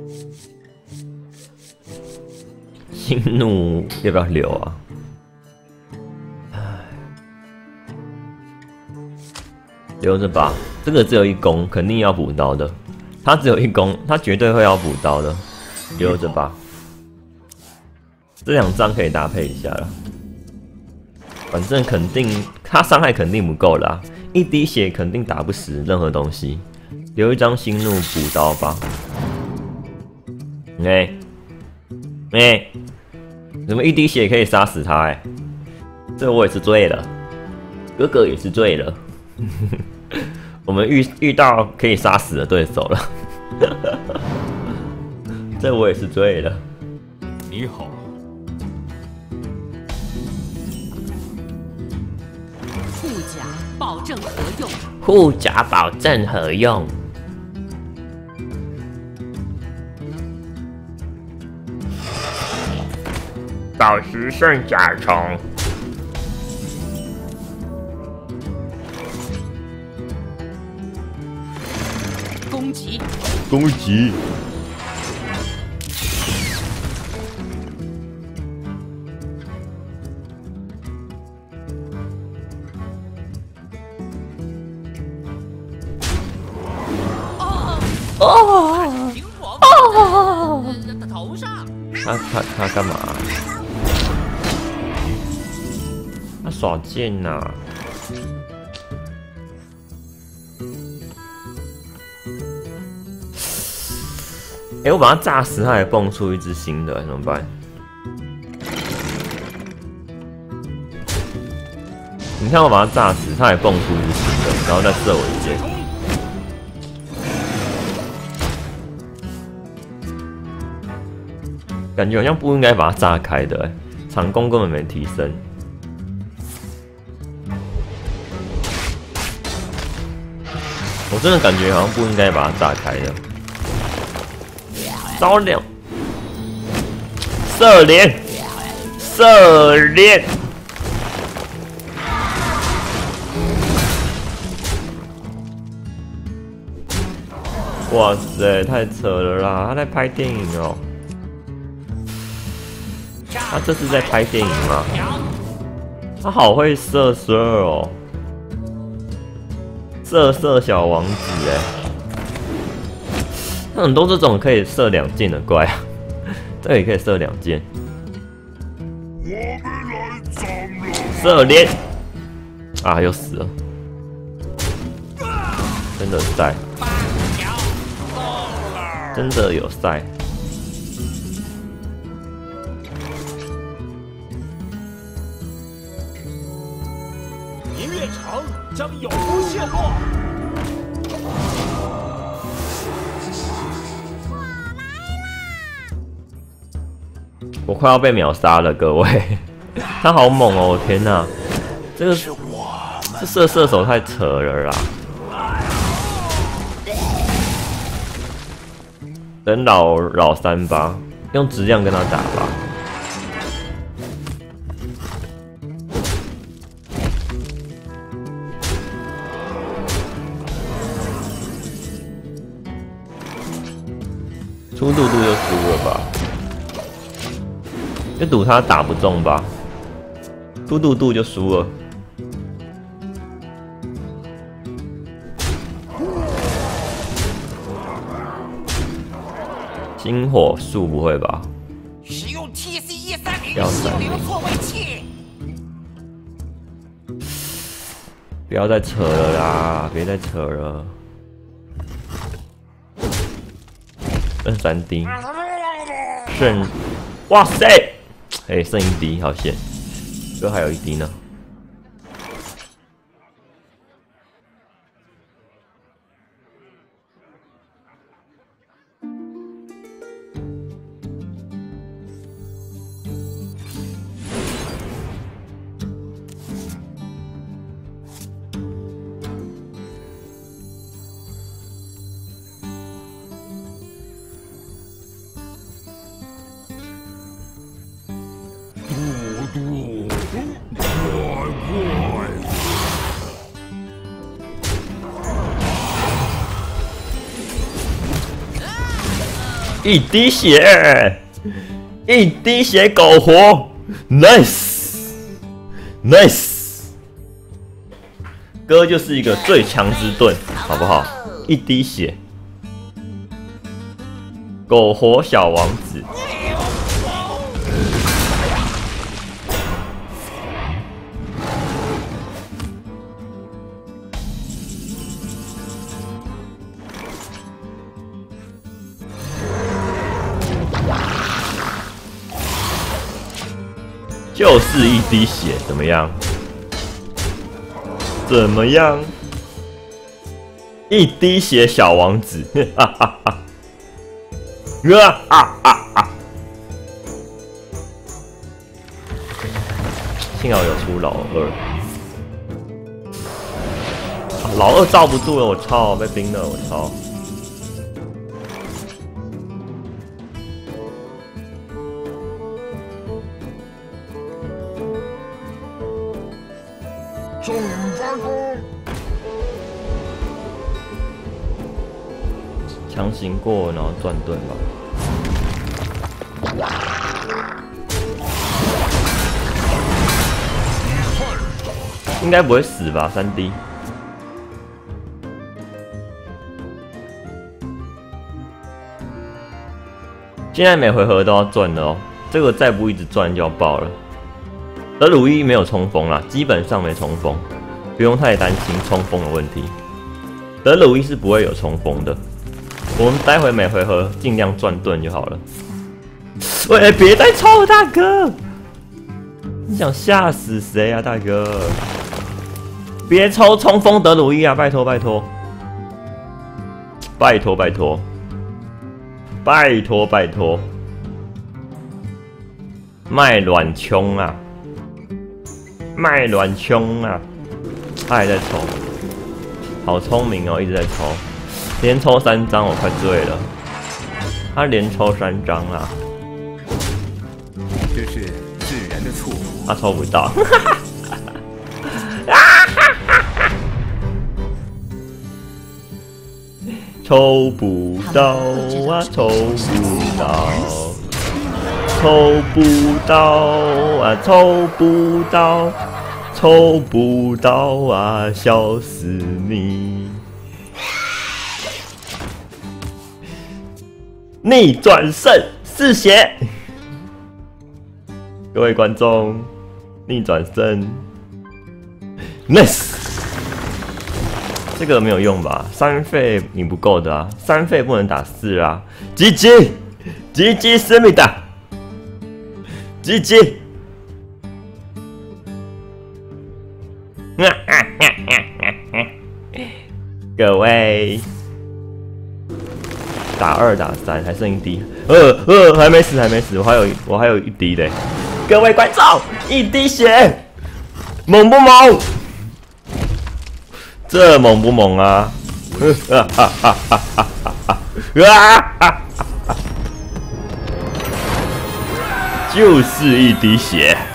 心怒要不要留啊？留着吧，这个只有1攻，肯定要补刀的。他只有1攻，他绝对会要补刀的，留着吧。这2张可以搭配一下了，反正肯定他伤害肯定不够啦，1滴血肯定打不死任何东西。留1张心怒补刀吧。怎么1滴血可以杀死他？这我也是醉了，哥哥也是醉了。我们遇到可以杀死的对手了，这我也是醉了。 你好， 护甲保证何用？ 护甲保证何用？宝石圣甲虫。 攻击！ 攻击！ 头上！ 他干嘛？他耍剑呐！我把它炸死，它也蹦出一只新的，怎么办？你看我把它炸死，它也蹦出一只新的，然后再射我一箭。感觉好像不应该把它炸开的，长弓根本没提升。我真的感觉好像不应该把它炸开的。烧两，射连，射连。哇塞，太扯了啦！他在拍电影哦。他这是在拍电影吗？他好会射哦，射小王子哎。那很多这种可以射2箭的怪啊，这个也可以射2箭。射连啊，又死了，真的晒，真的有晒。 音乐场将永不陷落。 我快要被秒杀了，各位，他好猛哦！天哪，这个这射手太扯了啦！等老3吧，用质量跟他打吧。出度就输了吧。就赌他打不中吧，出度就输了。星火术不会吧？ 使用 TC-130 心灵错位器。 不要再扯了啦！别再扯了。剩3滴，剩，哇塞！剩1滴，好险！这还有1滴呢。 一滴血，一滴血苟活 ，nice，nice， 哥就是一个最强之盾，好不好？一滴血，苟活小王子。就是一滴血，怎么样？怎么样？一滴血小王子，哈哈哈！幸好有出老二，老二罩不住了，我操！被冰了，我操！ 众人发功， 强行过，然后转盾吧。应该不会死吧？3D。现在每回合都要转了哦，这个再不一直转就要爆了。德鲁伊没有冲锋啦，基本上没冲锋，不用太担心冲锋的问题。德鲁伊是不会有冲锋的，我们待会每回合尽量转盾就好了。喂，别再抽了，大哥！你想吓死谁啊，大哥？别抽冲锋德鲁伊啊！拜托拜托，拜托拜托，拜托拜托，卖卵穷啊！卖卵穷啊！他还在抽，好聪明哦，一直在抽，连抽3张，我快醉了。他连抽3张啦， 这是自然的错误。 他抽不到，抽不到啊，抽不到。抽不到啊，抽不到，抽不到啊，笑死你！逆转胜4血，各位观众，逆转胜 ，nice！ 这个没有用吧？3费你不够的啊，3费不能打4啊！GG，GG思密达。GG， 各位，打2打3，还剩1滴，还没死，还没死，我还有1滴嘞。各位观众，1滴血，猛不猛？这猛不猛啊？就是1滴血。